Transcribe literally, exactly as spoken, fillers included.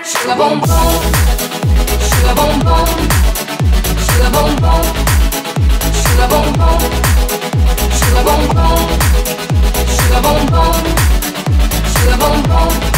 Sugar boom boom, sugar boom boom, sugar boom boom, sugar boom boom, sugar boom boom, sugar boom boom, sugar boom boom.